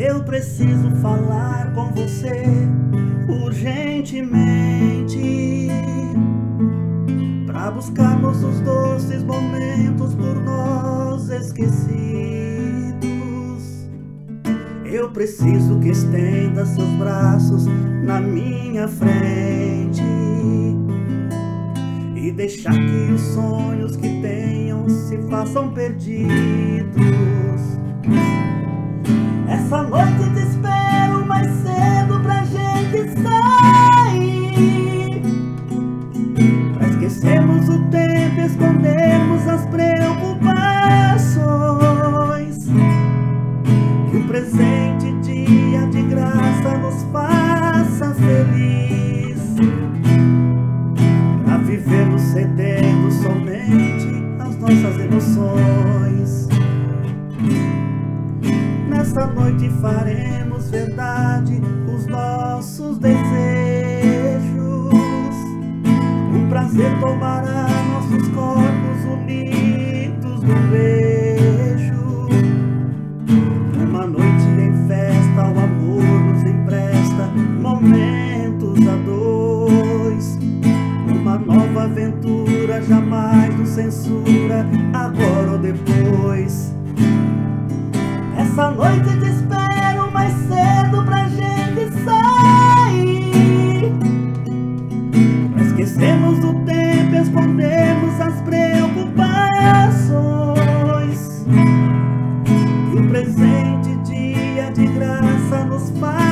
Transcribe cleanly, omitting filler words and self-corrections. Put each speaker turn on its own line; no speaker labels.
Eu preciso falar com você urgentemente, pra buscarmos os doces momentos por nós esquecidos. Eu preciso que estenda seus braços na minha frente e deixar que os sonhos que tenham se façam perdidos. Essa noite te espero mais cedo pra gente sair, pra esquecermos o tempo e escondermos as preocupações. Que o presente dia de graça nos faça feliz, pra vivermos cedendo somente às nossas emoções. Nesta noite faremos verdade os nossos desejos. O prazer tomará nossos corpos unidos num beijo. Uma noite em festa, o amor nos empresta momentos a dois. Uma nova aventura jamais nos censura, agora ou depois. Essa noite te espero mais cedo pra gente sair, pra esquecermos do tempo e escondermos as preocupações. Que o presente dia de graça nos faz